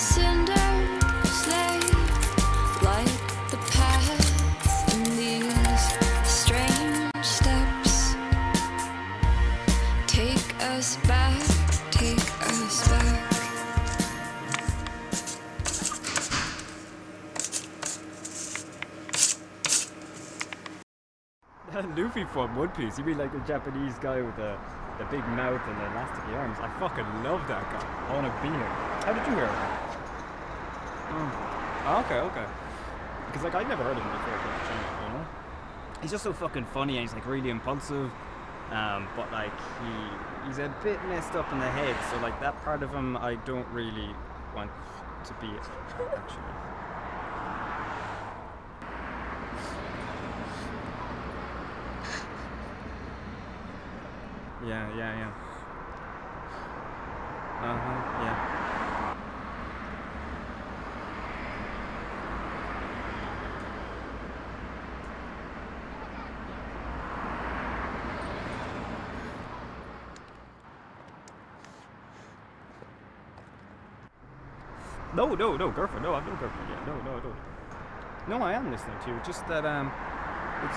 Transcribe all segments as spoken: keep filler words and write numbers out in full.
cinders, they light the path, and these strange steps take us back, take us back. Luffy from One Piece, you mean like the Japanese guy with the, the big mouth and the elasticy arms? I fucking love that guy. I want to be him. How did you hear him? Mm. Oh, okay, okay. Because like I'd never heard of him before, you know? He's just so fucking funny and he's like really impulsive. Um, but like he he's a bit messed up in the head, so like that part of him I don't really want to be actually. Yeah, yeah, yeah. Uh-huh, yeah. No, no, no, girlfriend. No, I've no girlfriend yet. No, no, I don't. No, I am listening to you. Just that, um, it's...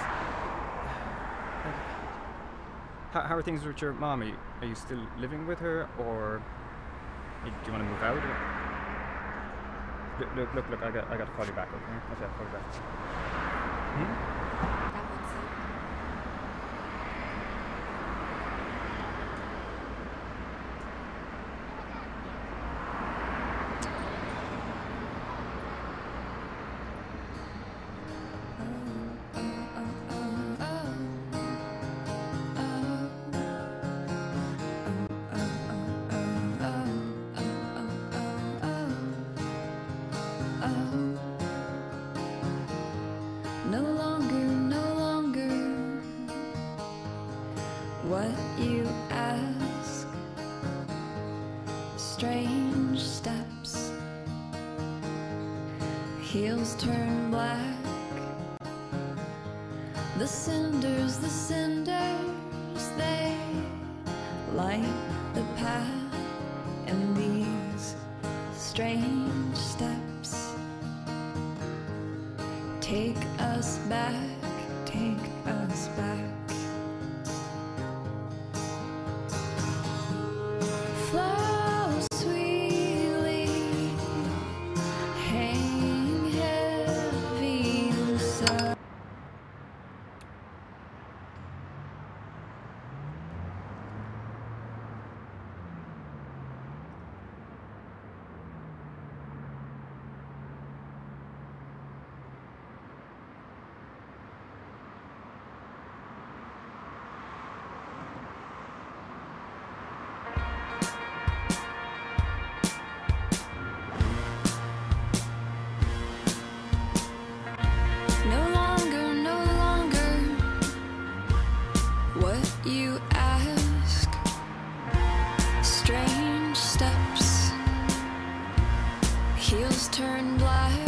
How, how are things with your mom? Are you, are you still living with her, or do you want to move out? Or? Look, look, look, look, I got, I got to call you back, okay? I got to call you back. Hmm? No longer, no longer what you ask. Strange steps, heels turn black. The cinders, the cinders, they light the path, and these strange steps take us back, take us back. Flow sweetly, hang heavy inside. You ask, strange steps, heels turn black.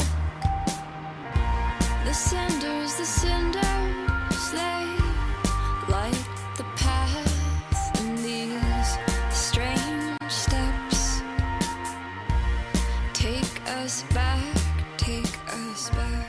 The cinders, the cinders, they light the path, and these strange steps take us back, take us back.